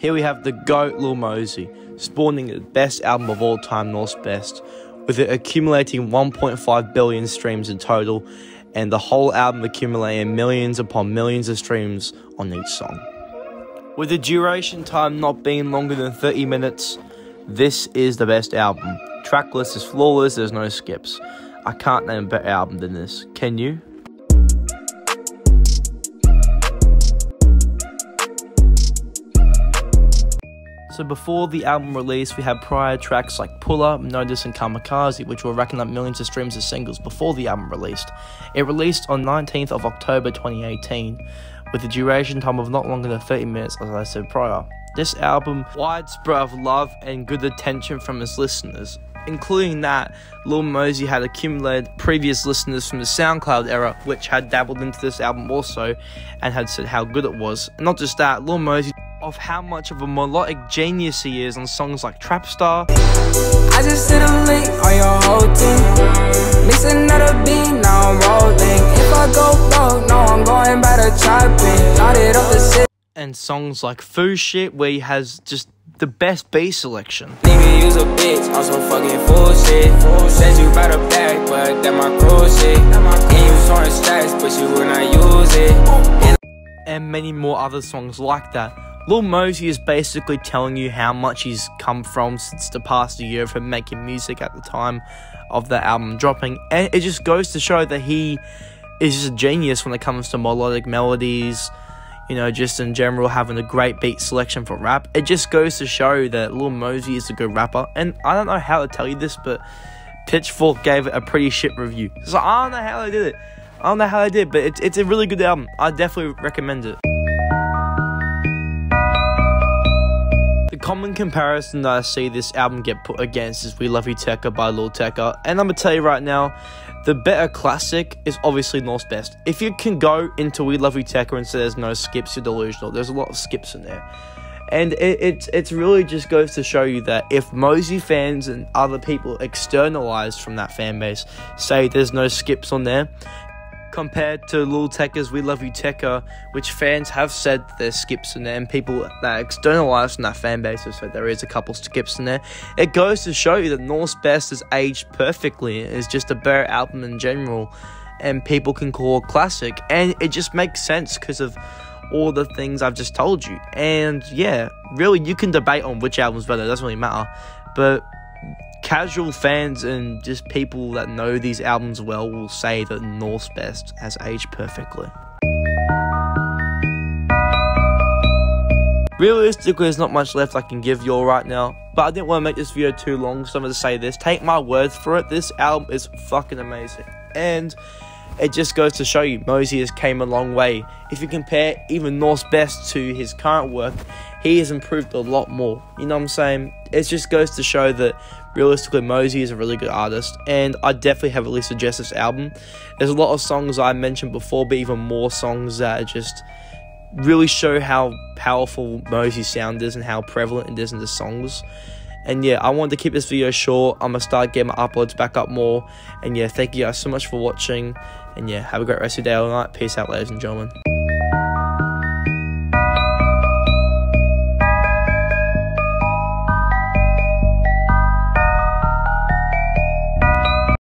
Here we have the GOAT Lil Mosey, spawning the best album of all time, Northsbest, with it accumulating 1.5 billion streams in total, and the whole album accumulating millions upon millions of streams on each song. With the duration time not being longer than 30 minutes, this is the best album. Track list is flawless, there's no skips. I can't name a better album than this, can you? So before the album release, we had prior tracks like Pull Up, Notice and Kamikaze, which were racking up millions of streams as singles before the album released. It released on 19th of October 2018, with a duration time of not longer than 30 minutes, as I said prior. This album, widespread of love and good attention from its listeners, including that Lil Mosey had accumulated previous listeners from the SoundCloud era, which had dabbled into this album also, and had said how good it was. And not just that, Lil Mosey of how much of a melodic genius he is on songs like Trap Star. I just hit a link on your whole team, mixing another beat, now I'm rolling. If I go broke, no, I'm going by the chopping. Started up the city. And songs like Foo Shit, where he has just the best bass selection. Nigga, use a bitch, I'm so fucking full shit. Said you bout a bag, but that my cruise shit. And you storing stacks, but you will not use it. And many more other songs like that. Lil Mosey is basically telling you how much he's come from since the past year of him making music at the time of the album dropping. And it just goes to show that he is just a genius when it comes to melodic melodies, you know, just in general having a great beat selection for rap. It just goes to show that Lil Mosey is a good rapper. And I don't know how to tell you this, but Pitchfork gave it a pretty shit review. So I don't know how they did it. I don't know how they did, but it's a really good album. I definitely recommend it. The common comparison that I see this album get put against is We Love You Tekka by Lil Tecca, and I'm gonna tell you right now, the better classic is obviously Northsbest. If you can go into We Love You Tekka and say there's no skips, you're delusional. There's a lot of skips in there. And it really just goes to show you that if Mosey fans and other people externalized from that fan base say there's no skips on there, compared to Lil Tecca's We Love You Tekka, which fans have said there's skips in there, and people that externalize from that fan base have said there is a couple skips in there, it goes to show you that Northsbest has aged perfectly. It's just a better album in general, and people can call it classic, and it just makes sense because of all the things I've just told you. And yeah, really, you can debate on which album's better, it doesn't really matter, but casual fans and just people that know these albums well will say that Northsbest has aged perfectly. Realistically, there's not much left I can give you all right now, but I didn't want to make this video too long, so I'm going to say this. Take my word for it, this album is fucking amazing. And it just goes to show you, Mosey has came a long way. If you compare even Northsbest to his current work, he has improved a lot more. You know what I'm saying? It just goes to show that realistically Mosey is a really good artist, and I definitely heavily suggest this album. There's a lot of songs I mentioned before, but even more songs that just really show how powerful Mosey's sound is and how prevalent it is in the songs. And yeah, I wanted to keep this video short. I'm going to start getting my uploads back up more. And yeah, thank you guys so much for watching. And yeah, have a great rest of your day or night. Peace out, ladies and gentlemen.